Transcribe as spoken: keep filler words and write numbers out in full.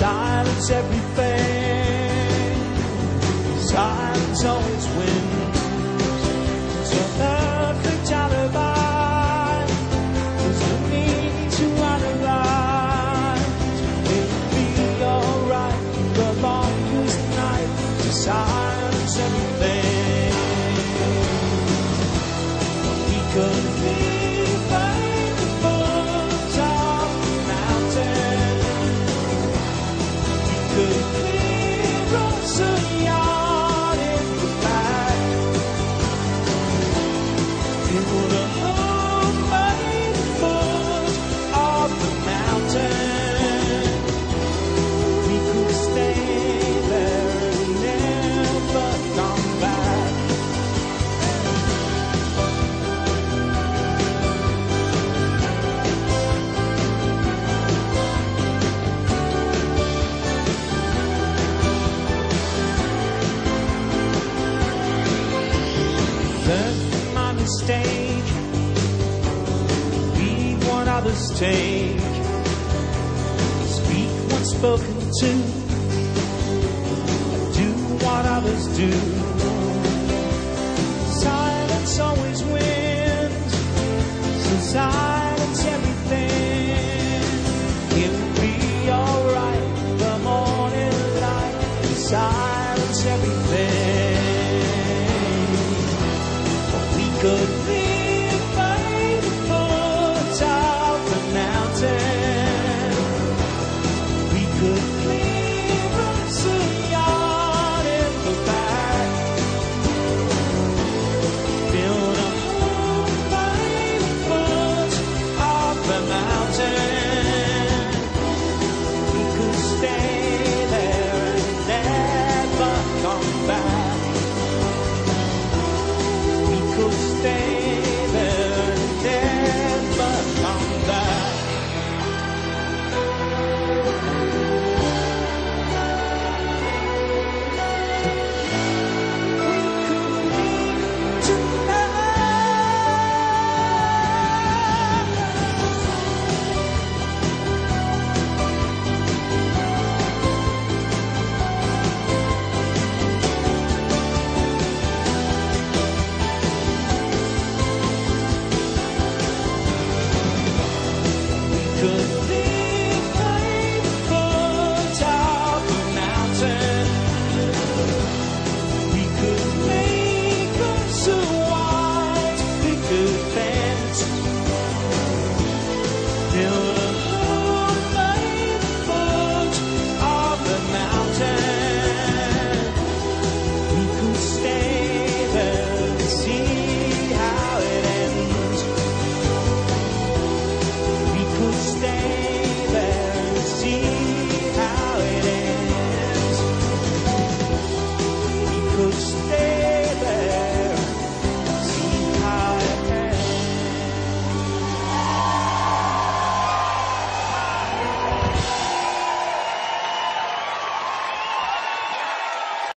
silence everything. Silence always wins. It's a perfect alibi. There's no need to analyze. It'll be alright the longest night. To silence everything. We could be by the foot of the mountain. We could clear us a yard in the back. Feel the home by the foot of the mountain. We could stay there and never come back. Learn from my mistake. Read what others take. Speak what's spoken to. Do what others do. Silence always wins. So silence everything. It'll be alright the morning light. Silence everything. We could live by the foot of the mountain. We could clear us a yard in the back. Build a home by the foot of the mountain. We could stay there and never come back. We could stay there and never come back. We could leave tonight. We could live by the foot of the mountain. We could make us a white picket fence. Build a home by the foot of the mountain. We could stay there and see how it ends. We could stay there and see how it ends. We could stay